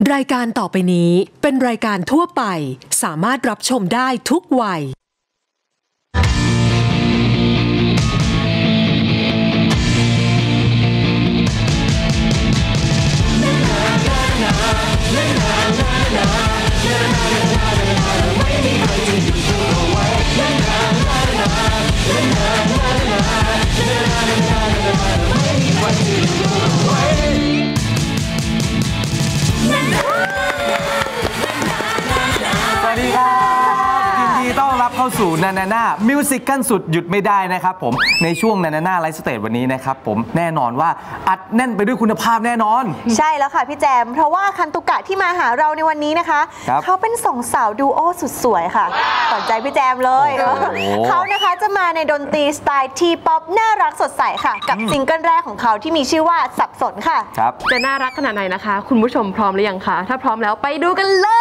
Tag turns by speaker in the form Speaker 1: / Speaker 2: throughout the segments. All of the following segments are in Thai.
Speaker 1: รายการต่อไปนี้เป็นรายการทั่วไปสามารถรับชมได้ทุกวัย
Speaker 2: สวัสดีครับยินดีต้อนรับเข้าสู่นานาน่ามิวสิกขั้นสุดหยุดไม่ได้นะครับผมในช่วงนานาน่าไลฟ์สเตจวันนี้นะครับผมแน่นอนว่าอัดแน่นไปด้วยคุณภาพแน่นอน
Speaker 3: ใช่แล้วค่ะพี่แจมเพราะว่าคันตุกะที่มาหาเราในวันนี้นะคะเขาเป็นสองสาวดูโอสุดสวยค่ะสนใจพี่แจมเลยเขานะคะจะมาในดนตรีสไตล์ทีป๊อปน่ารักสดใสค่ะกับซิงเกิลแรกของเขาที่มีชื่อว่าสับสนค่ะ
Speaker 4: จะน่ารักขนาดไหนนะคะคุณผู้ชมพร้อมหรือยังคะถ้าพร้อมแล้วไปดูกันเลย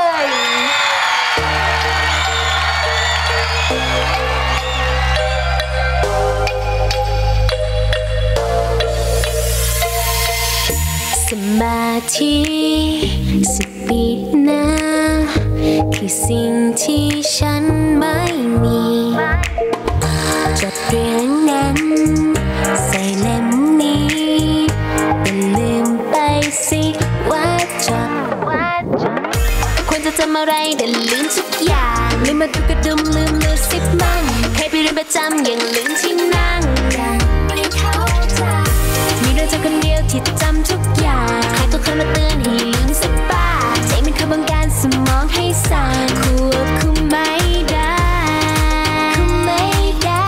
Speaker 5: สมาธิ10 ปีหน้าคือสิ่งที่ฉันไม่มีจดเรื่องนั้นใส่เล่มนี้แต่ลืมไปสิว่าจดควรจะจำอะไรแต่ลืมทุกอย่างลืมมาดูกระดุมลืมมือสิบมั่งเคยไปเรียนประจำยังลืมที่นั่งไม่เข้าใจมีเรื่องเธอคนเดียวที่จำทุกอย่างใครตัวคนมาเตือนให้ลืมสักบ้าใจมันขบังการสมองให้สั่นควบคุมไม่ได้คุมไม่ได้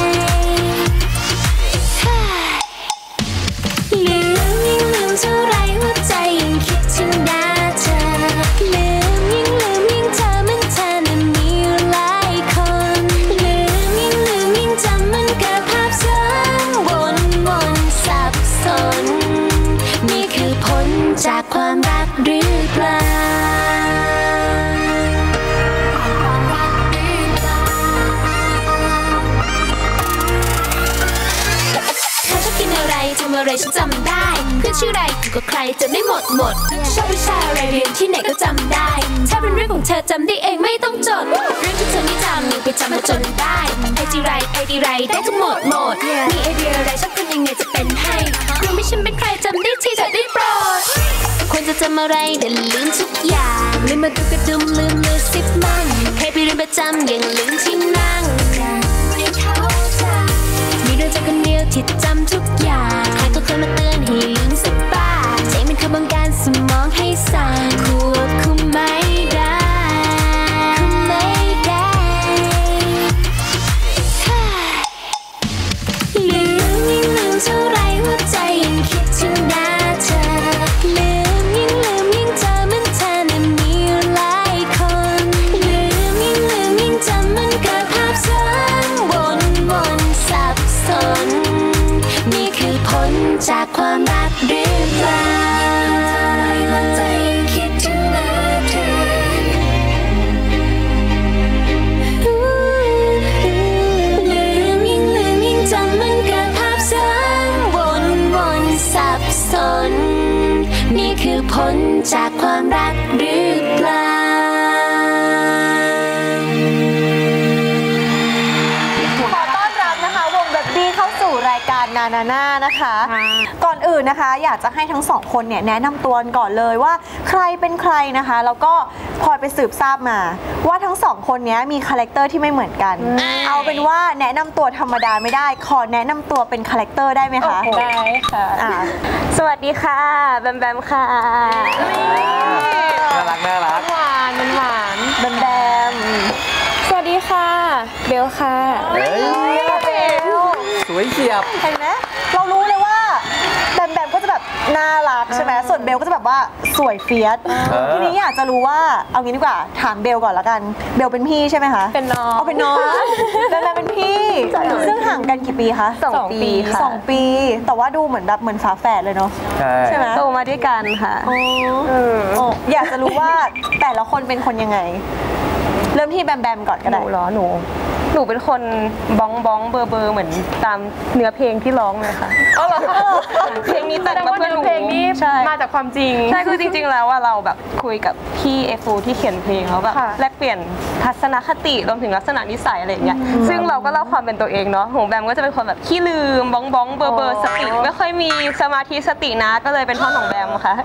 Speaker 5: ลืมยิ่งลืมเท่าไรหัวใจยิ่งคิดถึงหน้าเธอลืมยิ่งเธอมันเธอนั้นมีหลายคนลืมยิ่งจำมันเกิดภาพซ้ำวนสับสนนี่คือผลจากความรักหรือเปล่าทำอะไรฉันจำได้เพื่อนชื่ออะไรอยู่กับใครจำได้หมดชอบวิชาอะไรเรียนที่ไหนก็จำได้ถ้าเป็นเรื่องของเธอจำได้เองไม่ต้องจดเรื่องที่เธอไม่จำยังไปจำมาจนได้ไอจีไรได้ทั้งหมดมีไอเดียอะไรชอบกันยังไงจะเป็นให้รู้ไม่ฉันเป็นใครจำได้ที่เธอได้โปรดควรจะจำอะไรแต่ลืมทุกอย่างลืมมาดูกระดุมลืมมือสิบมั่งเคยไปเรียนประจำยังลืมที่นั่งไม่เข้าใจมีเรื่องเธอคนเดียวที่จำทุกอย่างใครตัวเคยมาเตือนให้ลืมสักบ้าใจมันขบังการสมองให้สั่นควบคุมไม่ได้ลืมเท่าไรหัวใจยังคิดถึงหน้าเธอลืมยิ่งเธอมันเธอนั้นมีหลายคนลืมยิ่งจำมันเกิดภาพซ้ำวนสับสนนี่คือผลจากความรักหรือเปล่าหัวใจยังคิดถึงหน้าเธอลืมยิ่งจำมันเกิดภาพซ้ำวนสับสนนี่คือผลจากความรักหรือเปล่า
Speaker 3: ขอต้อนรับนะคะวงแบบบี้เข้าสู่รายการนานาน่านะคะก่อนอื่นนะคะอยากจะให้ทั้งสองคนเนี่ยแนะนำตัวก่อนเลยว่าใครเป็นใครนะคะแล้วก็พลอยไปสืบทราบมาว่าทั้งสองคนนี้มีคาแรคเตอร์ที่ไม่เหมือนกันเอาเป็นว่าแนะนำตัวธรรมดาไม่ได้ขอแนะนำตัวเป็นคาแรคเตอร์ได้ไหมคะ
Speaker 4: ได้ค่ะ
Speaker 3: สวัสดีค่ะแบมค่ะ
Speaker 2: น่ารัก
Speaker 4: หวาน
Speaker 3: แบม
Speaker 4: สวัสดีค่ะเบลค่ะ
Speaker 2: สวยเฉียบ
Speaker 3: เห็นไหมเรารู้เลยว่าแบมก็จะแบบน่ารักใช่ไหมส่วนเบลก็จะแบบว่าสวยเฟียสทีนี้อยากจะรู้ว่าเอางี้ดีกว่าถามเบลก่อนละกันเบลเป็นพี่ใช่ไหมคะ
Speaker 4: เป็นน้อง
Speaker 3: เป็นน้องแบมเป็นพี่ซึ่งห่างกันกี่ปีคะ
Speaker 4: 2 ปีค่ะ
Speaker 3: 2 ปีแต่ว่าดูเหมือนฝาแฝดเลยเนาะใช่ไหม
Speaker 4: โตมาด้วยกันค่ะ
Speaker 3: อยากจะรู้ว่าแต่ละคนเป็นคนยังไงเริ่มที่แบมก่อนก็ได้
Speaker 4: หนูเป็นคนบ้องเบอร์เหมือนตามเนื้อเพลงที่ร้องเลยค่ะ
Speaker 6: เพลงนี้แต่งมาเพื่อหนู
Speaker 4: เพลงนี้
Speaker 6: ใช่
Speaker 4: มาจากความจริง
Speaker 6: ใช่คือจริงๆแล้วว่าเราแบบคุยกับพี่เอฟูที่เขียนเพลงแล้วแบบ
Speaker 4: ค่ะ
Speaker 6: แลกเปลี่ยนทัศนคติรวมถึงลักษณะนิสัยอะไรอย่างเงี้ยซึ่งเราก็เล่าความเป็นตัวเองเนาะของแบมก็จะเป็นคนแบบขี้ลืมบ้องบ้องเบอร์เบอร์สติไม่ค่อยมีสมาธิสตินะก็เลยเป็นท่อนของแบมค่ะ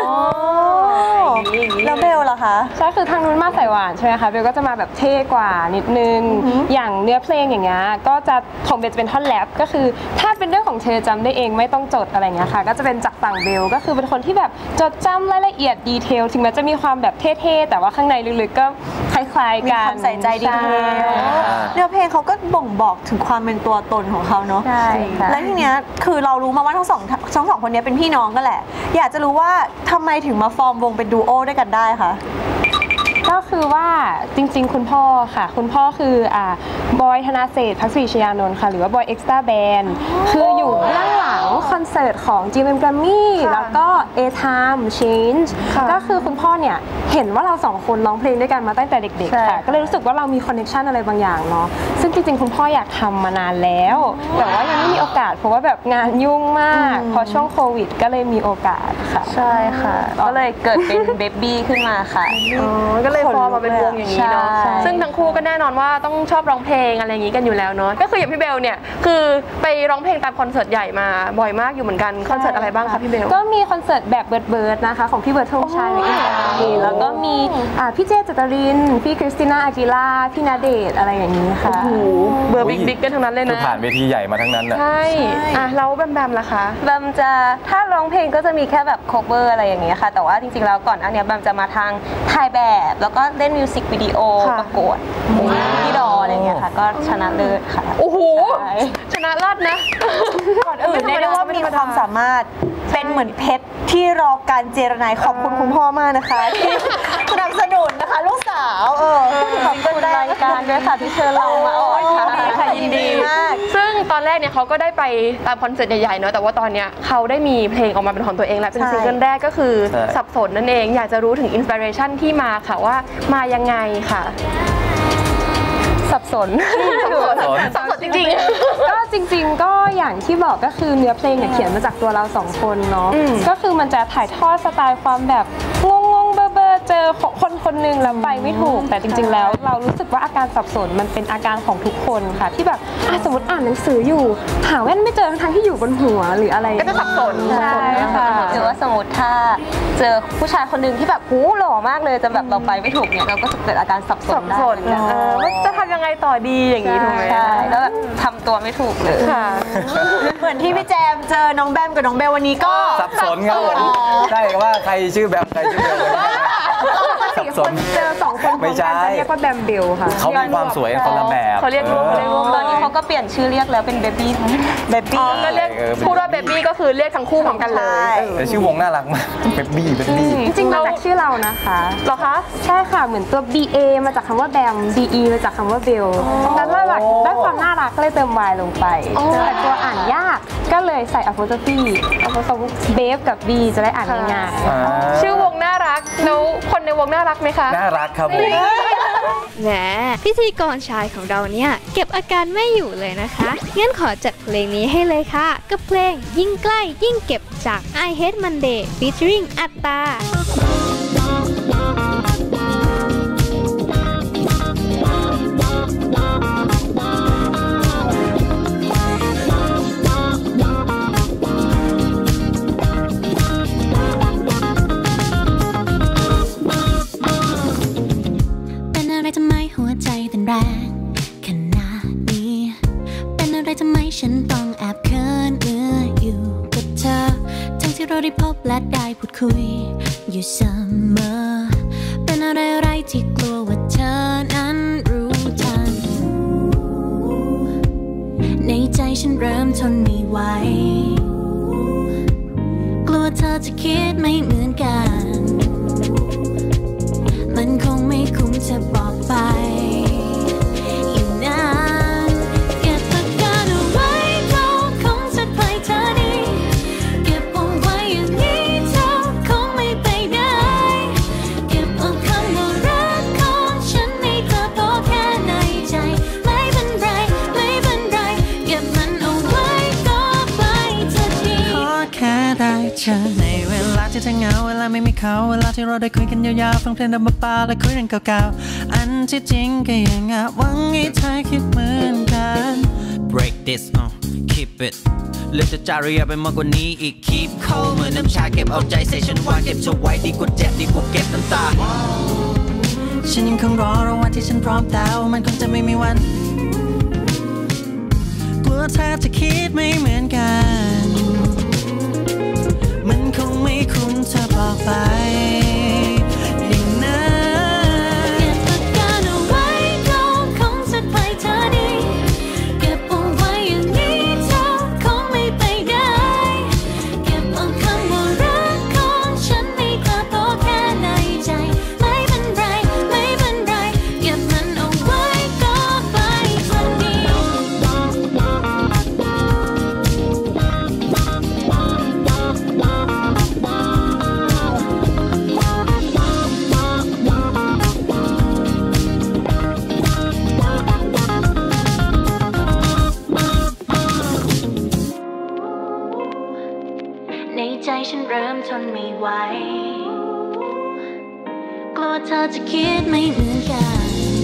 Speaker 3: แล้วเบลล่ะคะ
Speaker 7: ใช่คือทางนู้นมาใส่หวานใช่ไหมคะเบลก็จะมาแบบเท่กว่านิดนึงอย่างเนื้อเพลงอย่างเงี้ยก็จะของเบลจะเป็นท่อนแรปก็คือถ้าเป็นเรื่องของเธอจำได้เองไม่ต้องจดอะไรเงี้ยค่ะก็จะเป็นจากฝั่งเบลก็คือเป็นคนที่แบบจดจำรายละเอียดดีเทลถึงแม้จะมีความแบบเท่ๆแต่ว่าข้างในลึกๆก็คล้ายๆ
Speaker 3: มี
Speaker 7: กัน
Speaker 3: ความใส่ใจดีเทลเนื้อเพลงเขาก็บ่งบอกถึงความเป็นตัวตนของเขาเนาะ
Speaker 6: ใช่ค่ะ
Speaker 3: และทีเนี้ยคือเรารู้มาว่าทั้งสองคนเนี้ยเป็นพี่น้องกันแหละ อยากจะรู้ว่าทำไมถึงมาฟอร์มวงเป็นดูโอด้วยกันได้คะ
Speaker 7: ก็คือว่าจริงๆคุณพ่อค่ะคุณพ่อคือบอยธนาเศรษฐ์พักศรีชยานนท์ค่ะหรือว่าบอยเอ็กซ์ตร้าแบนด์คืออยู่เบื้องหลังคอนเสิร์ตของ GMM Grammy แล้วก็ A-Time Change ก็คือคุณพ่อเนี่ยเห็นว่าเราสองคนร้องเพลงด้วยกันมาตั้งแต่เด็กๆค่ะก็เลยรู้สึกว่าเรามีคอนเนคชันอะไรบางอย่างเนาะซึ่งจริงๆคุณพ่ออยากทำมานานแล้วแต่ว่ายังไม่มีโอกาสเพราะว่าแบบงานยุ่งมากพอช่วงโควิดก็เลยมีโอกาสค่ะ
Speaker 6: ใช่ค่ะก็เลยเกิดเป็นเบบี้ขึ้นมาค่ะ
Speaker 4: ก็เลยฟอร์มมาเป็นวงอย่างนี้เนาะ
Speaker 6: ใช่
Speaker 4: ซึ่งทั้งคู่ก็แน่นอนว่าต้องชอบร้องเพลงอะไรอย่างนี้กันอยู่แล้วเนาะก็คืออย่างพี่เบลเนี่ยคือไปร้องเพลงตามคอนเสิร์ตใหญ่มาบ่อยมากอยู่เหมือนกันคอนเสิร์ตอะไรบ้างคะพี่เบล
Speaker 7: ก็มีคอนเสิร์ตแบบเบิร์ดนะคะของพี่เบิร์ดธงชัยแล้วก็มีพี่เจเจตรินพี่คริสติน่าอากิล่าพี่ณเดชน์อะไรอย่างนี้ค่ะ
Speaker 4: เบอร์บิ๊กๆกันทั้งนั้นเลย
Speaker 2: คือ
Speaker 4: นะ
Speaker 2: ผ่านเวทีใหญ่มาทั้งนั้นน่ะ
Speaker 4: ใช่แล้วแบมล่ะคะ
Speaker 6: แบมจะถ้าร้องเพลงก็จะมีแค่แบบ cover อะไรอย่างเงี้ยค่ะแต่ว่าจริงๆแล้วก่อนอันเนี้ยแบมจะมาทางถ่ายแบบแล้วก็เล่นมิวสิกวิดีโอประกวดที่ดออะไรเงี้ยค่ะก็ชนะเลิศค่ะ
Speaker 4: โอ้โห
Speaker 6: ใช่
Speaker 4: ชนะเลิศนะ
Speaker 3: ก่อนอื่นเรียกได้ว่ามีความสามารถเป็นเหมือนเพชรที่รอการเจรไนขอบคุณคุณพ่อมากนะคะที่สนับสนุนนะคะลูกสาว
Speaker 6: ขอบคุณรายการด้วยค่ะที่เชิญเรามาออกค่ะ
Speaker 3: ยินดีมาก
Speaker 4: ซึ่งตอนแรกเนี่ยเขาก็ได้ไปตามคอนเสิร์ตใหญ่ๆเนาะแต่ว่าตอนเนี้ยเขาได้มีเพลงออกมาเป็นของตัวเองแล้วเป็นซิงเกิลแรกก็คือ
Speaker 2: ใช่
Speaker 4: สับสนนั่นเองอยากจะรู้ถึงอินสปิเรชันที่มาค่ะว่ามายังไงค่ะ
Speaker 7: สับสน
Speaker 4: สับสนจริง
Speaker 7: ก็จริงๆก็อย่างที่บอกก็คือเนื้อเพลงเนี่ยเขียนมาจากตัวเราสองคนเนาะก็คือมันจะถ่ายทอดสไตล์ความแบบงงๆเบอร์เจอคนหนึ่งแล้วไปไม่ถูกแต่จริงๆแล้วเรารู้สึกว่าอาการสับสนมันเป็นอาการของทุกคนค่ะที่แบบสมมติอ่านหนังสืออยู่หาแว่นไม่เจอทั้งที่อยู่บนหัวหรืออะไร
Speaker 4: ก็จะสับสน
Speaker 7: ใช่ค่ะ
Speaker 6: หรือว่าสมมติถ้าเจอผู้ชายคนหนึ่งที่แบบหูหล่อมากเลยจะแบบเราไปไม่ถูกเนี่ยเราก็จะเกิดอาการสับส
Speaker 4: สั
Speaker 6: น
Speaker 4: บ
Speaker 6: ได้
Speaker 4: สน
Speaker 6: เหมือนกัน
Speaker 4: ว่าจะทำยังไงต่อดีอย่างนี้ถูกไหม
Speaker 6: ใช่แล้วแบบทำตัวไม่ถูกเลย
Speaker 4: ค่ะ
Speaker 3: เหมือนที่พี่แจมเจอน้องแบมกับน้องเบลวันนี้ก็
Speaker 2: สับสนครับผมใช่ว่าใครชื่อแบมใครชื่อเบลสับสน
Speaker 7: เจอสองคนพร้อม
Speaker 2: ไม่
Speaker 7: กัน
Speaker 2: ใช่
Speaker 7: จะเรียกว่าแบมเบลค่ะ
Speaker 2: เขามีความสวยคนละแบบ
Speaker 4: เขาเรียกรวม
Speaker 6: ตอนนี้เขาก็เปลี่ยนชื่อเรียกแล้วเป็นเบบี้
Speaker 3: เบบี้
Speaker 4: ก็เรียกพูดว่าเบบี้ก็คือเรียกทั้งคู่พร้อมกันเลย
Speaker 2: แต่ชื่อวงน่ารักมากเบบี้
Speaker 7: จริงๆมาจากชื่อเรานะคะ
Speaker 4: เหรอคะ
Speaker 7: ใช่ค่ะเหมือนตัว BA มาจากคำว่าแบม BE มาจากคำว่าเบลแล้วหลักได้ความน่ารักก็เลยเติม Y ลงไปแต่ตัวอ่านยากก็เลยใส่ apostrophe เบฟกับ B จะได้อ่านง่ายๆ
Speaker 4: ชื่อวงน่ารักแล้วคนในวงน่ารักไหมคะ
Speaker 2: น่ารักครับผม
Speaker 8: แหมพิธีกรชายของเราเนี่ยเก็บอาการไม่อยู่เลยนะคะงั้นขอจัดเพลงนี้ให้เลยค่ะกับเพลงยิ่งใกล้ยิ่งเก็บจาก I Hate Monday featuring อัตตา
Speaker 5: ทำไมหัวใจเต้นแรงขนาดนี้เป็นอะไรทำไมฉันต้องแอบเขินเมื่ออยู่กับเธอทั้งที่เราได้พบและได้พูดคุยอยู่เสมอเป็นอะไรที่กลัวว่าเธอนั้นรู้ทันในใจฉันเริ่มทนไม่ไหวกลัวเธอจะคิดไม่เหมือนกันมันคงไม่คุ้มจะบอกไปอยู่นานเก็บอาการเอาไว้ก็คงจะปล่อยเธอดีเก็บเอาไว้อย่างนี้เธอคงไม่ไปไหนเก็บเอาคำว่ารักของฉันให้เธอพอแค่ในใจไม่เป็นไรไม่เป็นไรเก็บมันเอาไว้ก็ปล่อยเธอ
Speaker 9: ฉันในเวลาที่เธอเหงาเวลาไม่มีเขาเวลาที่เราได้คุยกันยาวๆฟังเพลงดับเบาๆและคุยเรื่องเก่าๆอันที่จริงก็ยังหวังให้เธอคิดเหมือนกัน Break this keep it เลือกจะจารียาไปมากกว่านี้อีก Keep cold เหมือนน้ำชาเก็บเอาใจใส่ฉันไว้เก็บเธอไว้ดีกว่าเจ็บดีกว่าเก็บน้ำตาฉันยังคงรอวันที่ฉันพร้อมแต่มันคงจะไม่มีวันกลัวเธอจะคิดไม่เหมือนกันมันคงไม่คุ้มเธอบอกไปอย่างนั้นเก็บปากกาเอาไว้ก็คงจะไปเธอดีเก็บเอาไว้อย่างนี้เธอคงไม่ไปได้เก็บเอาคำว่ารักของฉันให้เธอโตแค่ในใจไม่เป็นไรไม่เป็นไรเก็บมันเอาไว้ก็ไปเธอดีในใจฉันเริ่มทนไม่ไหวกลัวเธอจะคิดไม่เหมือนกัน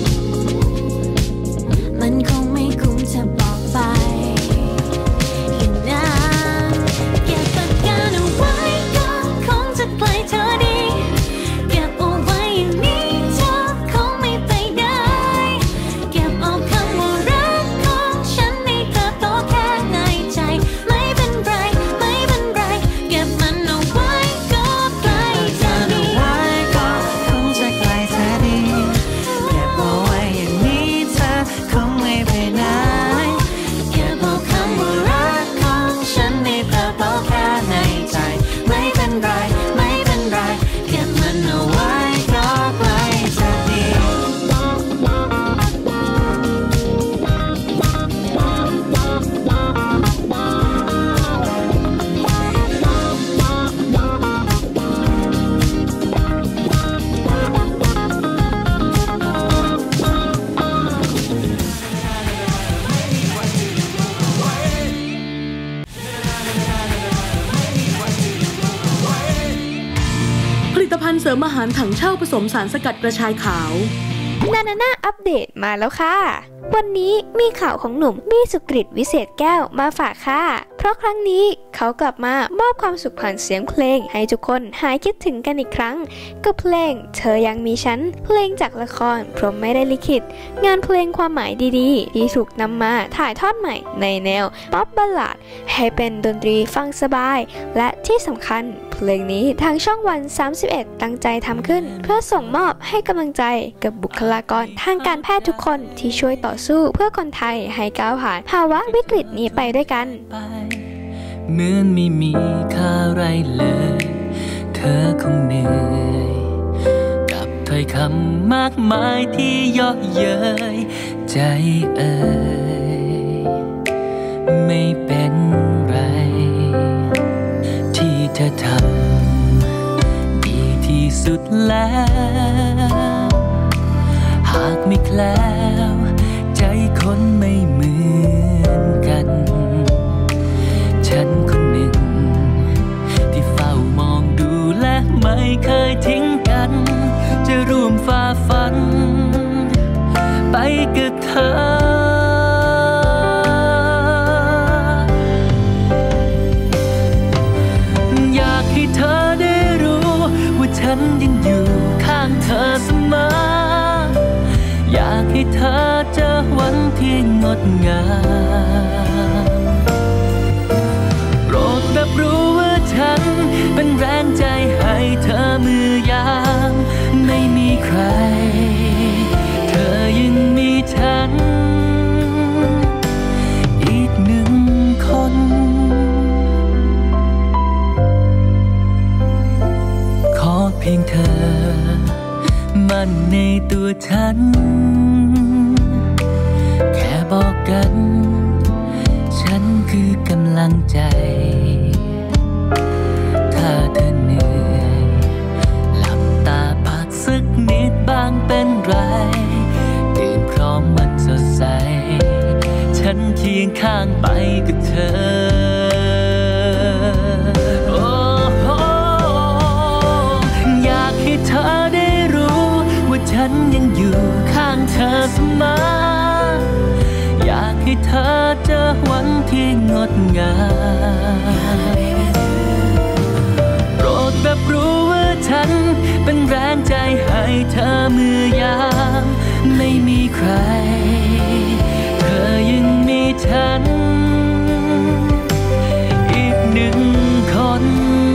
Speaker 9: มันคงไม่คุ้มจะบอกไปอย่างนั้นเก็บปากกาเอาไว้ก็คงจะไกลเธอดีเก็บเอาไว้อย่างนี้เธอคงไม่ไปได้เก็บเอาคำว่ารักของฉันให้เธอโตแค่ในใจไม่เป็นไรไม่เป็นไรเก็บมันเอาไว้ก็ไกลเธอดีก็คงจะไกลเธอดีเก็บเอาไว้อย่างนี้เธอคงไม่ไปไหนเก็บเอาคำว่ารักของฉันให้เธอโตแค่ในใจไม่เป็นไรไม่เป็นไรเก็บมันเอาไว้ก็ไกลเธอดี
Speaker 10: ผลิตภัณฑ์เสริมอาหารถังเช่าผสมสารสกัดกระชายขาว
Speaker 8: นานาน่าอัปเดตมาแล้วค่ะวันนี้มีข่าวของหนุ่มบี้สุกฤตวิเศษแก้วมาฝากค่ะเพราะครั้งนี้เขากลับมามอบความสุขผ่านเสียงเพลงให้ทุกคนหายคิดถึงกันอีกครั้งกับเพลงเธอยังมีฉันเพลงจากละครพรหมไม่ได้ลิขิตงานเพลงความหมายดีๆที่ถูกนำมาถ่ายทอดใหม่ในแนวป๊อปบัลลาดให้เป็นดนตรีฟังสบายและที่สำคัญเพลงนี้ทางช่องวัน31ตั้งใจทำขึ้นเพื่อส่งมอบให้กำลังใจกับบุคลากรทางการแพทย์ทุกคนที่ช่วยต่อสู้เพื่อคนไทยให้ก้าวผ่านภาวะวิกฤตนี้ไปด้วยกัน
Speaker 9: เหมือนไม่มีค่าอะไรเลยเธอคงเหนื่อยกับถ้อยคำมากมายที่เยาะเย้ยใจเอ่ยไม่เป็นไรที่เธอทำดีที่สุดแล้วหากไม่แคล้วใจคนไม่เหมือนกันฉันคนหนึ่งที่เฝ้ามองดูและไม่เคยทิ้งกันจะร่วมฝ่าฟันไปกับเธออยากให้เธอได้รู้ว่าฉันยังอยู่ข้างเธอเสมออยากให้เธอเจอวันที่งดงามโปรดรับรู้ว่าฉันเป็นแรงใจให้เธอเมื่อยามไม่มีใครเธอยังมีฉันอีกหนึ่งคนขอเพียงเธอมั่นในตัวฉันแค่บอกกันฉันคือกำลังใจถ้าเธอเหนื่อยหลับตาพักสักนิดบ้างเป็นไรตื่นพร้อมวันสดใสฉันเคียงข้างไปกับเธอโอ้โหเธอเสมออยากให้เธอเจอวันที่งดงามโปรดรับรู้ว่าฉันเป็นแรงใจให้เธอเมื่อยามไม่มีใครเธอยังมีฉันอีกหนึ่งคน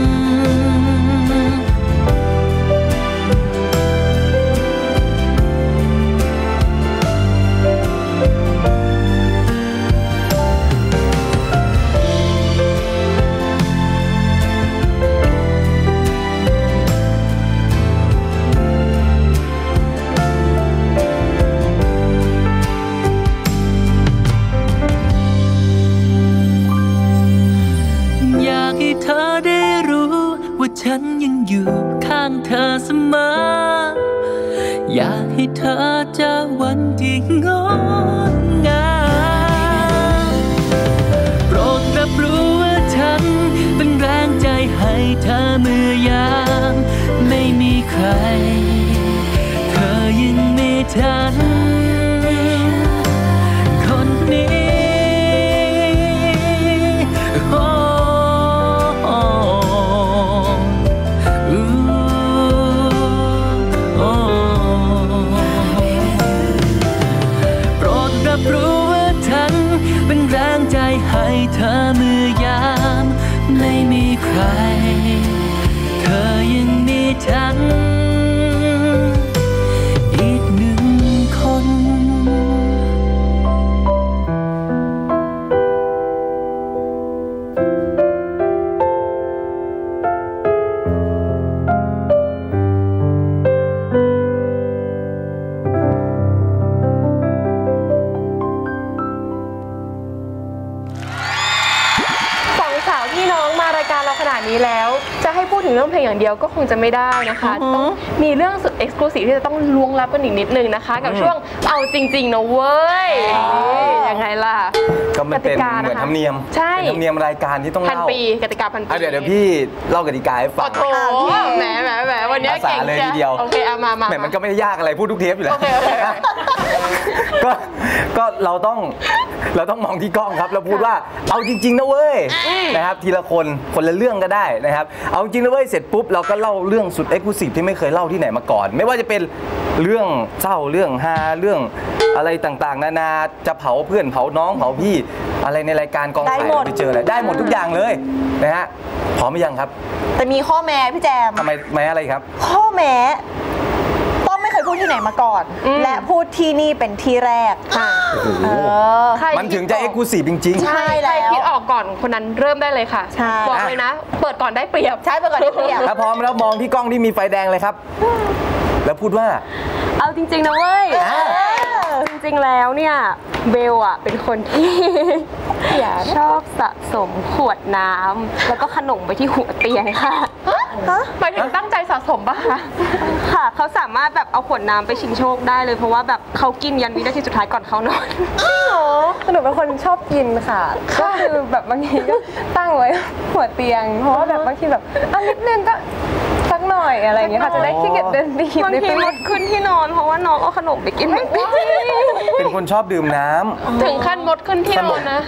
Speaker 9: เธอได้รู้ว่าฉันยังอยู่ข้างเธอเสมออยากให้เธอเจอวันที่งดงามโปรดรับรู้ว่าฉันเป็นแรงใจให้เธอเมื่อยามไม่มีใครเธอยังมีฉันคนนี้ให้เธอเมื่อยามไม่มีใครเธอยังมีฉันอีกหนึ่งคน
Speaker 4: ขนาดนี้แล้วจะให้พูดถึงเรื่องเพลงอย่างเดียวก็คงจะไม่ได้นะคะต้องมีเรื่องสุดเอ็กซ์คลูซีฟที่จะต้องล้วงลับกันอีกนิดนึงนะคะกับช่วงเอาจริงๆนะเว้ยยังไงล่ะ
Speaker 2: ก็มันเป็นเหมือนธรรมเนียม
Speaker 4: ใช่
Speaker 2: ธรรมเนียมรายการที่ต้องเล่า
Speaker 4: 1,000 ปีกติกา1,000 ปี
Speaker 2: เดี๋ยวพี่เล่ากติกาให้ฟัง
Speaker 4: โอ้โหแหมวันนี้เก่ง
Speaker 2: เลยทีเดียว
Speaker 4: โอเคมา
Speaker 2: แหมมันก็ไม่ได้ยากอะไรพูดทุกเทปอยู่แล้วก็เราต้องมองที่กล้องครับแล้วพูดว่าเอาจริงๆนะเว้ยนะครับทีละคนละเรื่องก็ได้นะครับเอาจริงนะเว้ยเสร็จปุ๊บเราก็เล่าเรื่องสุดเอ็กซ์คลูซีฟที่ไม่เคยเล่าที่ไหนมาก่อนไม่ว่าจะเป็นเรื่องเศร้าเรื่องฮาเรื่องอะไรต่างๆนานาจะเผาเพื่อนเผาน้องเผาพี่อะไรในรายการกองถ่ายเราไปเจออะไรได้หมดทุกอย่างเลยนะฮะพร้อมหรือยังครับ
Speaker 3: แต่มีข้อแม้พี่แจม
Speaker 2: ทำไมแม้อะไรครับ
Speaker 3: ข้อแม้ต้องไม่เคยพูดที่ไหนมาก่อนและพูดที่นี่เป็นที่แรก
Speaker 2: มันถึงจะเอ็กซ์คลูซีฟจริง
Speaker 4: ๆใช่แล้วคิดออกก่อนคนนั้นเริ่มได้เลยค่ะบอกเลยนะเปิดก่อนได้เปรียบ
Speaker 3: ใช่เปิดก่อนได้เปรียบ
Speaker 2: ถ้าพร้อมแล้วมองที่กล้องที่มีไฟแดงเลยครับแล้วพูดว่า
Speaker 6: เอาจริงๆนะเว้ยจริงๆแล้วเนี่ยเบลอะเป็นคนที่ชอบสะสมขวดน้ำแล้วก็ขนมไปที่หัวเตียงค่ะ
Speaker 4: หมายถึงตั้งใจสะสมป่ะคะ
Speaker 6: ค่ะเขาสามารถแบบเอาขวดน้ำไปชิงโชคได้เลยเพราะว่าแบบเขากินยันวินาทีสุดท้ายก่อนเขานอน
Speaker 7: หนูเป็นคนชอบกินค่ะก็คือแบบบางทีก็ตั้งไว้หัวเตียงเพราะว่าแบบบางทีแบบนิดนึงก็สักหน่อยอะไรอย่างเงี้ยค่ะจะได้ขี้เกียจเดินไปหยิ
Speaker 6: บบางทีมดขึ้นที่นอนเพราะว่าน้องเอาขนมไปกิน
Speaker 2: เป็นคนชอบดื่มน้
Speaker 4: ำถึงขั้นมดขึ้นที่นอนนะ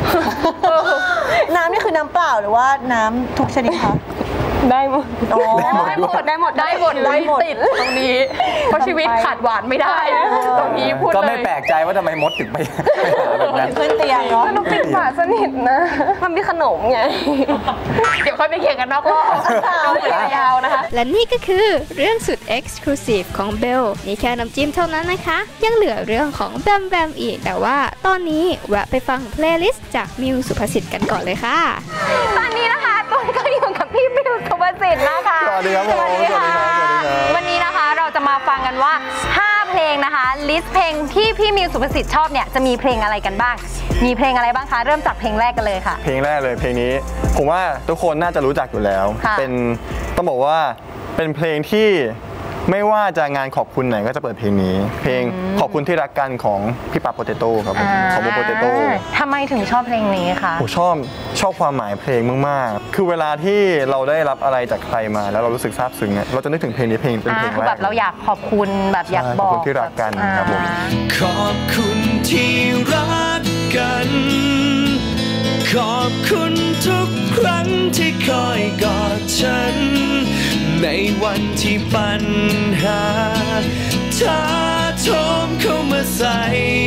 Speaker 3: น้ำนี่คือน้ำเปล่าหรือว่าน้ำทุกชนิดคะ
Speaker 7: ได้หมด
Speaker 4: ได้หมดติดตรงนี้เพราะชีวิตขาดหวานไม่ได้ตรงนี้พูดเลย
Speaker 2: ก็ไม่แปลกใจว่าทำไมมดถึงไปแบบนั้น
Speaker 3: ขึ้นเตียงเนาะ
Speaker 7: ต้องปิดฝาสนิทนะ
Speaker 6: มันมีขนมไง
Speaker 4: เดี๋ยวค่อยไปเขียนกันนอกรอบยาวนะคะ
Speaker 8: และนี่ก็คือเรื่องสุด Exclusive ของเบลนี่แค่น้ำจิ้มเท่านั้นนะคะยังเหลือเรื่องของแบมแบมอีกแต่ว่าตอนนี้แวะไปฟังเพลย์ลิสต์จากมิวสุภสิทธิ์กันก่อนเลยค่ะ
Speaker 3: ตอนนี้นะคะต้นก็อยู่กับพี่มิวสุภสิทธิ์นะคะ
Speaker 2: สวัสดีครับสวัสดีค่ะ
Speaker 3: วันนี้นะคะเราจะมาฟังกันว่า5เพลงนะคะลิสต์เพลงที่พี่มิวสุภสิทธิ์ชอบเนี่ยจะมีเพลงอะไรกันบ้างมีเพลงอะไรบ้างคะเริ่มจากเพลงแรกกันเลยค่ะ
Speaker 11: เพลงแรกเลยเพลงนี้ผมว่าทุกคนน่าจะรู้จักอยู่แล้วเป็นต้องบอกว่าเป็นเพลงที่ไม่ว่าจะงานขอบคุณไหนก็จะเปิดเพลงนี้ เพลงขอบคุณที่รักกันของพี่ปาโปเตโต้ครับผมของโบโปเตโต้
Speaker 6: ทำไมถึงชอบเพลงนี้คะ
Speaker 11: ชอบความหมายเพลงมากๆคือเวลาที่เราได้รับอะไรจากใครมาแล้วเรารู้สึกซาบซึ้งเราจะนึกถึงเพลงนี้เป็นเพลงแรก
Speaker 6: คือแบบเราอยากขอบคุณแบบอยากบอก
Speaker 11: ขอบคุณที่รักกันครับผม
Speaker 12: ขอบคุณที่รักกันขอบคุณทุกครั้งที่คอยกอดฉันในวันที่ปัญหาท้าโถมเข้ามาใส่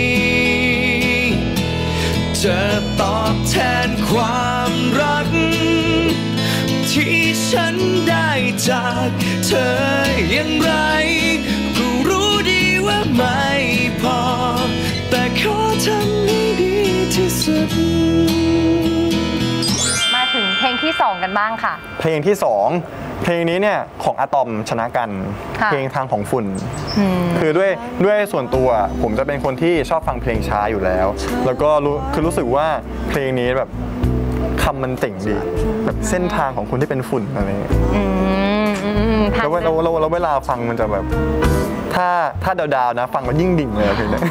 Speaker 12: จะตอบแทนความรักที่ฉันได้จากเธออย่างไรก็รู้ดีว่าไม่พอแต่ขอทำให้ดีที่สุด
Speaker 6: มาถึงเพลงที่ 2 กันบ้างค่ะ
Speaker 11: เพลงที่ 2 เพลงนี้เนี่ยของอะตอมชนะกันเพลงทางของฝุ่นคือด้วยส่วนตัวผมจะเป็นคนที่ชอบฟังเพลงช้าอยู่แล้วแล้วก็รู้สึกว่าเพลงนี้แบบคำมันเต่งดีแบบเส้นทางของคนที่เป็นฝุ่นอะไรแล้วเวลาฟังมันจะแบบถ้าดาวๆนะฟังมันยิ่งดิ่งเลยเพลงนี้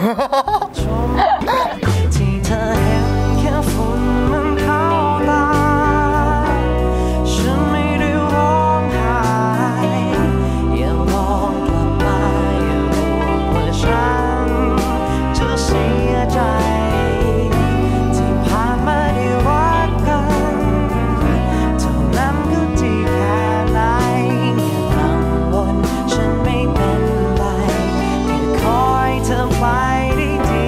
Speaker 12: ที่เธอเห็นแค่ฝุ่นมันเข้าตาฉันไม่ได้ร้องไห้อย่ามองกลับมาอย่าห่วงว่าฉันจะเสียใจที่ผ่านมาได้รักกันเท่านั้นก็ดีแค่ไหนกังวลฉันไม่เป็นไรแค่คอยเธอไปได้ดี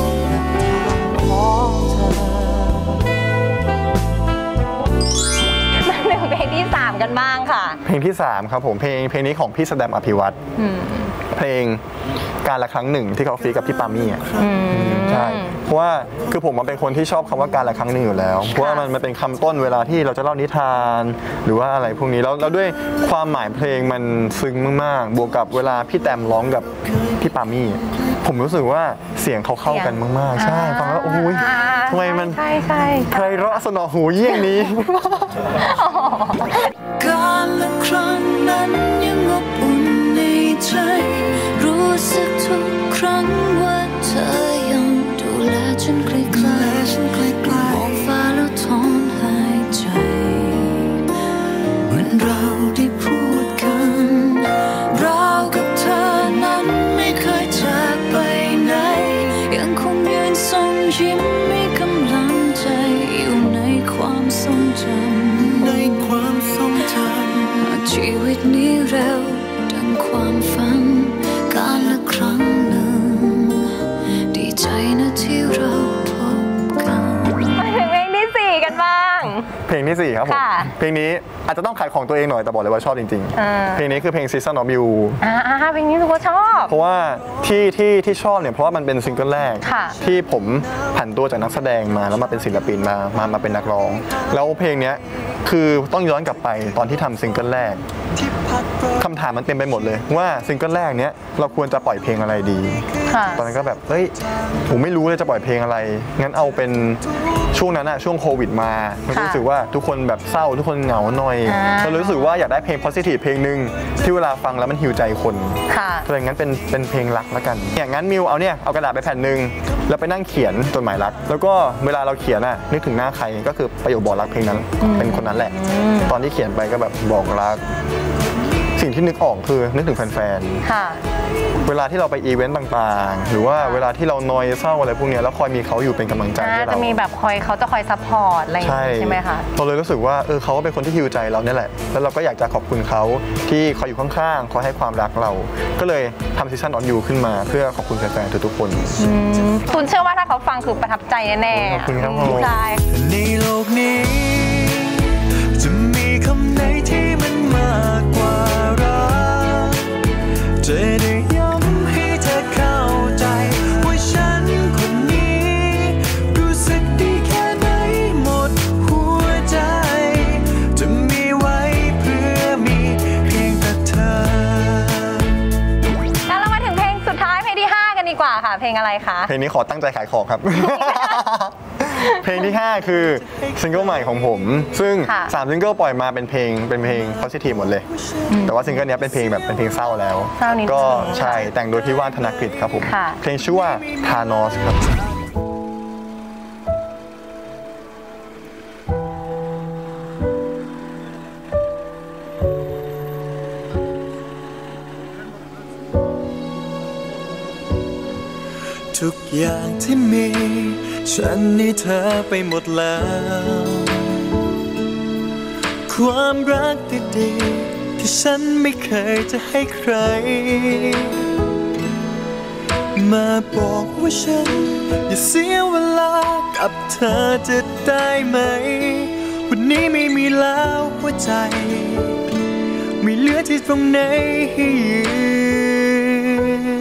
Speaker 6: เพลงที่ 3 กันบ้างค่ะ
Speaker 11: เพลงที่ 3ครับผมเพลงนี้ของพี่แสดงอภิวัตรเพลงการละครั้งหนึ่งที่เขาฟีกับพี่ปามี่ใช่เพราะว่าคือผมมันเป็นคนที่ชอบคำว่าการละครั้งหนึ่งอยู่แล้วเพราะว่ามันเป็นคำต้นเวลาที่เราจะเล่านิทานหรือว่าอะไรพวกนี้แล้วด้วยความหมายเพลงมันซึ้งมากๆบวกกับเวลาพี่แต้มร้องกับพี่ปามี่ผมรู้สึกว่าเสียงเขาเข้ากันมากๆใช่ฟังแล้วโอ้ยทำไมมันไพเราะสนอหูเยี่ยงนี้
Speaker 12: การละครั้งนั้นยังอบอุ่นในใจรู้สึกทุกครั้งว่าเธอยังดูแลฉันใกล้ๆมองฟ้าแล้วถอนหายใจเหมือนเราได้พูดกันเรากับเธอนั้นไม่เคยจากไปไหนยังคงยืนส่งยิ้มให้กำลังใจอยู่ในความทรงจำชีวิตนี้เร็วดังความฝันการละครั้งหนึ่งดีใจนะที่เราพบกัน
Speaker 6: มาถึงเพลงที่ 4 กันบ้าง
Speaker 11: เพลงที่ 4 ครับผมเพลงนี้อาจจะต้องขายของตัวเองหน่อยแต่บอกเลยว่าชอบจริงๆเพลงนี้คือเพลง Season of You
Speaker 6: เพลงนี้รู้ว่าชอบ
Speaker 11: เพราะว่าที่ชอบเนี่ยเพราะว่ามันเป็นซิงเกิลแรกที่ผมผันตัวจากนักแสดงมาแล้วมาเป็นศิลปินมาเป็นนักร้องแล้วเพลงนี้คือต้องย้อนกลับไปตอนที่ทำซิงเกิลแรกคำถามมันเต็มไปหมดเลยว่าซิงเกิลแรกเนี้ยเราควรจะปล่อยเพลงอะไรดีตอนนั้นก็แบบเฮ้ยผมไม่รู้เลยจะปล่อยเพลงอะไรงั้นเอาเป็นช่วงนั้นอะช่วงโควิดมารู้สึกว่าทุกคนแบบเศร้าทุกคนเหงาหน่อยก็รู้สึกว่าอยากได้เพลง positive เพลงหนึ่งที่เวลาฟังแล้วมันฮีลใจคนก็เลยงั้นเป็นเพลงรักแล้วกันอย่างงั้นมิวเอากระดาษไปแผ่นหนึ่งแล้วไปนั่งเขียนจดหมายรักแล้วก็เวลาเราเขียนอะนึกถึงหน้าใครก็คือประโยคบอกรักเพลงนั้นเป็นคนนั้นแหละตอนที่เขียนไปก็แบบบอกรักสิ่งที่นึกออกคือนึกถึงแฟนๆเวลาที่เราไปอีเวนต์ต่างๆหรือว่าเวลาที่เรานอยเศร้าอะไรพวกนี้แล้วคอยมีเขาอยู่เป็นกำลังใจให้เรา
Speaker 6: จะมีแบบเขาจะคอยซัพพอร์ตอะไรใช่ไหมคะ
Speaker 11: เราเลยรู้สึกว่าเขาเป็นคนที่ฮีลใจเราเนี่ยแหละแล้วเราก็อยากจะขอบคุณเขาที่คอยอยู่ข้างๆคอยให้ความรักเราก็เลยทำ Season of You ขึ้นมาเพื่อขอบคุณแฟนๆทุกๆคน
Speaker 6: คุณเชื่อว่าถ้าเขาฟังคือประทับใจแน่ๆ
Speaker 11: ขอบคุณครับผม
Speaker 12: ในโลกนี้จะมีคำไหนที่มันมากกว่ารักจะได้ย้ำให้เธอเข้าใจว่าฉันคนนี้รู้สึกดีแค่ไหนหมดหัวใจจะมีไว้เพื่อมีเพียงแต่เธอ
Speaker 6: แล้วเรามาถึงเพลงสุดท้ายเพลงที่ 5 กันดีกว่าค่ะเพลงอะไรคะ
Speaker 11: เพลงนี้ขอตั้งใจขายของครับเพลงที่ 5 คือซิงเกิลใหม่ของผม ซึ่ง3ซิงเกิลปล่อยมาเป็นเพลง positive หมดเลย แต่ว่าซิงเกิลนี้เป็นเพลงเศร้าแล้วก็ใช่แต่งโดยพี่ว่านธนกฤษครับผมเพลงชื่อว่าทานอสครับ
Speaker 12: ทุกอย่างที่มีฉันให้เธอไปหมดแล้วความรักดีๆที่ฉันไม่เคยจะให้ใครมาบอกว่าฉันอย่าเสียเวลากับเธอจะได้ไหมวันนี้ไม่มีแล้วหัวใจไม่เหลือที่ตรงไหนให้ยืน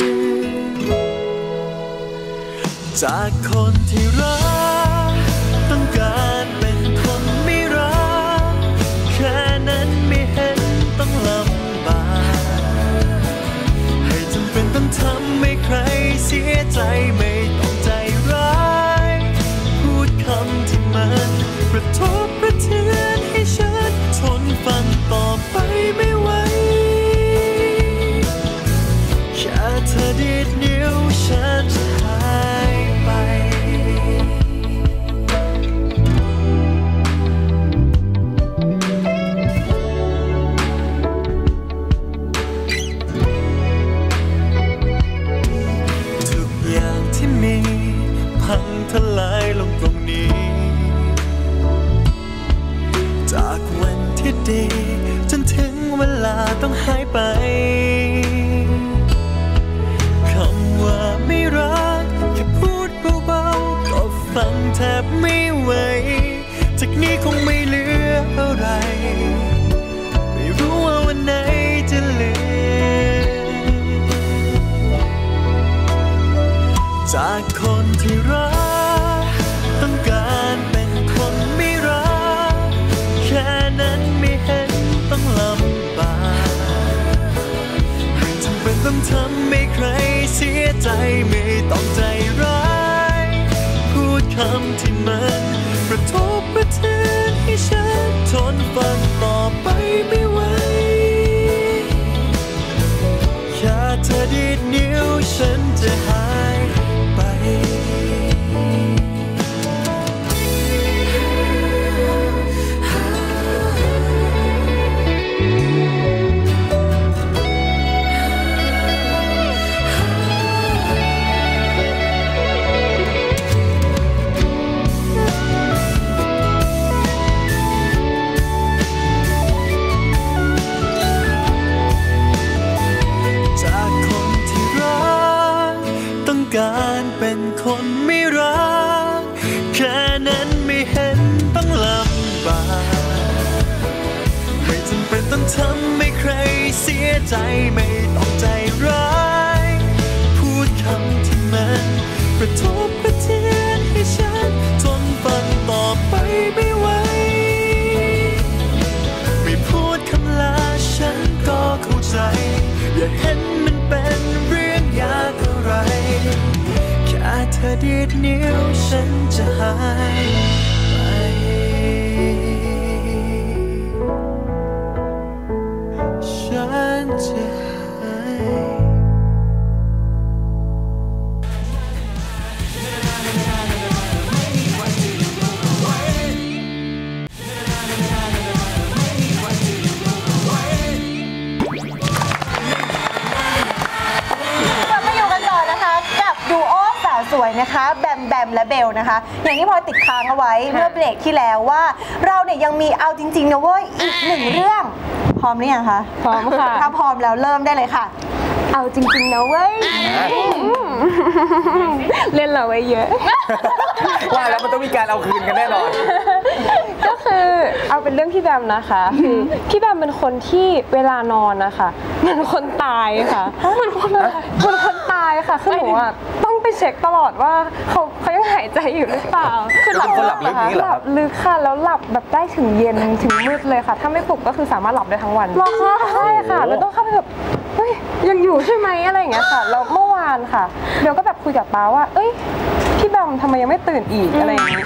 Speaker 12: จากคนที่รักต้องการเป็นคนไม่รักแค่นั้นไม่เห็นต้องลำบากให้จำเป็นต้องทำให้ใครเสียใจไม่ต้องใจร้ายพูดคำที่มันกระทบกระเทือนให้ฉันทนฟังต่อไปไม่ไหวแค่เธอดีดนิ้วฉันจะหายไปทุกอย่างที่มีพังทลายลงตรงนี้จากวันที่ดีจนถึงเวลาต้องหายไปคำว่าไม่รักแค่พูดเบาๆก็ฟังแทบไม่ไหวจากนี้คงไม่เหลืออะไรไม่รู้ว่าวันไหนจะเหลือจากคนที่รักต้องการเป็นคนไม่รักแค่นั้นไม่เห็นต้องลำบากไม่จำเป็นต้องทำให้ใครเสียใจไม่ต้องใจร้ายพูดคำที่มันกระทบกระเทือนให้ฉันทนฟังต่อไปไม่ไหวแค่เธอดีดนิ้วฉันจะหายไปจากคนที่รักต้องการเป็นคนไม่รักแค่นั้นไม่เห็นต้องลำบากไม่จำเป็นต้องทำให้ใครเสียใจไม่ต้องใจร้ายพูดคำที่มันกระทบกระเทือนให้ฉันทนฟังต่อไปไม่ไหวไม่พูดคำลาฉันก็เข้าใจอย่าเห็นมันเป็นเรื่องยากอะไรแค่เธอดีดนิ้วฉันจะหายไปฉันจะหาย
Speaker 3: สวยนะคะแบมแบมและเบลนะคะอย่างที่พลอยติดค้างเอาไว้เมื่อเบรกที่แล้วว่าเราเนี่ยยังมีเอาจริงๆนะเว้ยอีกหนึ่งเรื่องพร้อมหรือยังคะ
Speaker 7: พร้อมค่ะ
Speaker 3: ถ้าพร้อมแล้วเริ่มได้เลยค่ะ
Speaker 7: เอาจริงๆนะเว้ยเล่นเราไว้เยอะ
Speaker 2: ว่าแล้วมันต้องมีการเอาคืนกันแน่นอน
Speaker 7: ก็คือเอาเป็นเรื่องพี่แบมนะคะคือพี่แบมเป็นคนที่เวลานอนนะคะเหมือนคนตายค่ะเหมือนคนตายค่ะคือหนูอ่ะต้องไปเช็คตลอดว่าเขายังหายใจอยู่หรือเปล่า
Speaker 2: คือหลับลึกนี้เหรอครับ
Speaker 7: หลับลึกค่ะแล้วหลับแบบได้ถึงเย็นถึงมืดเลยค่ะถ้าไม่ปลุกก็คือสามารถหลับได้ทั้งวันหรอคะใช่ค่ะแล้วต้องเข้าไปแบบเฮ้ยยังอยู่ใช่ไหมอะไรอย่างเงี้ยค่ะแล้วเมื่อวานค่ะเดี๋ยวก็แบบคุยกับป้าว่าเอ้ยพี่แบมทำไมยังไม่ตื่นอีกอะไรอย่างงี้ทำไม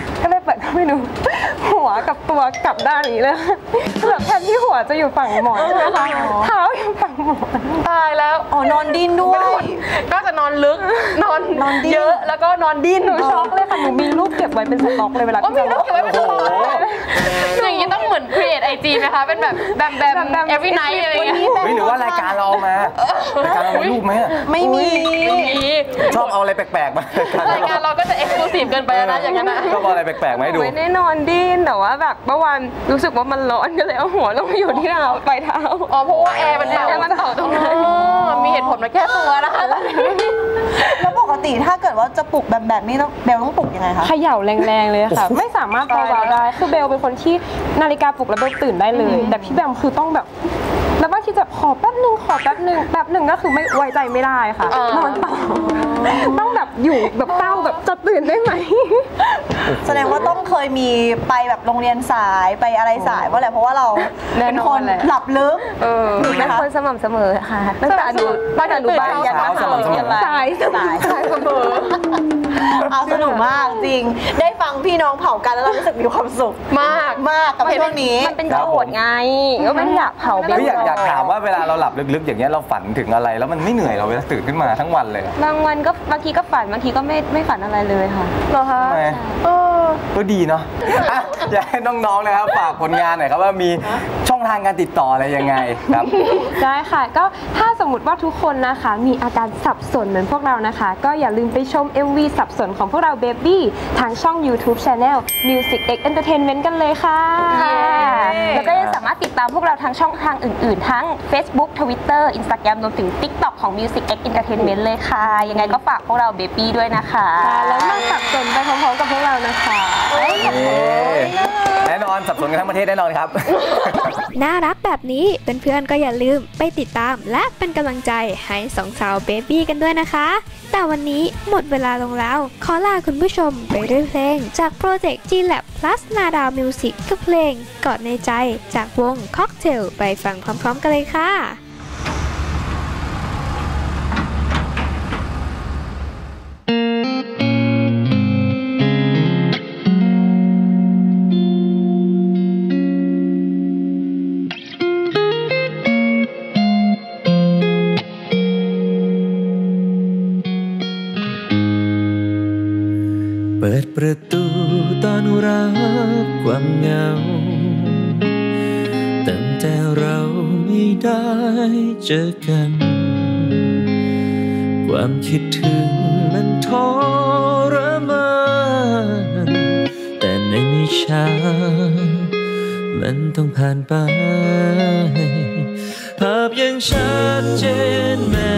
Speaker 7: ปิดเข้าไปดูหัวกับตัวกลับด้านนี้เลยแบบแทนที่หัวจะอยู่ฝั่งหมอนใช่ไหมคะเท้าอยู่ฝั่งหมอน
Speaker 4: ตายแล้ว
Speaker 3: นอนดิ้นด้วย
Speaker 4: ก็จะนอนลึกนอนเยอะแล้วก็นอนดิ้น
Speaker 7: หนูช็อกเลยค่ะหนูมีรูปเก็บไว้เป็นสต็อกเลยเวลา
Speaker 4: มีรูปเก็บไว้เป็นสต็อกอย่างนี้ต้องเหมือน create IG ไหมคะเป็นแบบแบม every night อะไรอย่างเงี้ย
Speaker 2: หรือว่ารายการเรามารายการเรามีรูปไหม
Speaker 3: ไม่มี
Speaker 2: ชอบเอาอะไรแปลกๆมาร
Speaker 4: ายการเราก็จะ exclusive เกินไปนะอย่างนั้นนะ
Speaker 2: ชอบเอาอะไรแปลกๆมาให้ดู
Speaker 7: ไม่ได้นอนดิ้นแต่ว่าแบบเมื่อวานรู้สึกว่ามันร้อนก็เลยเอาหัวลงไปอยู่ที่เราปลายเท้า
Speaker 4: เพราะว่าแอร์มันเป่าตรงนั้นมีเหตุผลมาแก้ตัวนะคะ
Speaker 3: แล้วปกติถ้าเกิดว่าจะปลุกแบบนี้เบลต้องปลุกยังไงคะ
Speaker 7: เขย่าแรงๆเลยค่ะไม่สามารถเบาๆได้คือเบลเป็นคนที่นาฬิกาปลุกแล้วเบลตื่นได้เลยแต่พี่แบมคือต้องแบบแล้วบางทีจะขอแป๊บนึงก็คือไม่ไว้ใจไม่ได้ค่ะนอนต่อต้องแบบอยู่แบบเต้าแบบจะตื่นได้ไหม
Speaker 3: แสดงว่าต้องเคยมีไปแบบโรงเรียนสายไปอะไรสายว่าแหละเพราะว่าเราเป็นคนหลับลึก
Speaker 7: เป็นคนสม่ำเสมอค่ะตั้งแต่อนุบาลยันมัธยมสายเสมอ
Speaker 3: เอาสนุกมากจริงได้ฟังพี่น้องเผากันแล้วเรารู้สึกมีความสุขมากกับช่วงนี้
Speaker 7: มันเป็นโจทย์ไงก็ไม่อยากเผา
Speaker 2: ไม่อยากถามว่าเวลาเราหลับลึกๆอย่างเงี้ยเราฝันถึงอะไรแล้วมันไม่เหนื่อยเราเวลาตื่นขึ้นมาทั้งวันเลย
Speaker 7: บางวันก็บางทีก็ฝันบางทีก็ไม่ฝันอะไรเลยค่ะ
Speaker 4: เหรอคะ
Speaker 2: ก็ดีเนาะอยากให้น้องๆนะครับฝากผลงานหน่อยครับว่ามีช่องทางการติดต่ออะไรยังไงครับ
Speaker 7: ได้ค่ะก็ถ้าสมมติว่าทุกคนนะคะมีอาการสับสนเหมือนพวกเรานะคะก็อย่าลืมไปชม MV สับสนของพวกเรา Baby ทางช่อง YouTube Channel Music X Entertainment กันเลยค่ะแล้วก็ยังสามารถติดตามพวกเราทางช่องทางอื่นๆทั้ง Facebook Twitter Instagram รวมถึง TikTok ของ Music X Entertainment เลยค่ะยังไงก็ฝากพวกเรา Baby ด้วยนะคะแล้วมาสับสนไปพร้อมๆกับพวกเรานะคะ
Speaker 2: แน่นอนสับสนกันทั้งประเทศแน่นอนครับ
Speaker 8: น่ารักแบบนี้เพื่อนๆก็อย่าลืมไปติดตามและเป็นกำลังใจให้สองสาวเบบี้กันด้วยนะคะแต่วันนี้หมดเวลาลงแล้วขอลาคุณผู้ชมไปด้วยเพลงจากโปรเจกต์ G-Lab Plus นาดาวมิวสิกกับเพลงกอดในใจจากวง Cocktail ไปฟังพร้อมๆกันเลยค่ะ
Speaker 12: เปิดประตูตอนรับความเหงาตั้งแต่เราไม่ได้เจอกันความคิดถึงมันทรมานแต่ในไม่ช้ามันต้องผ่านไปภาพยังชัดเจนแม้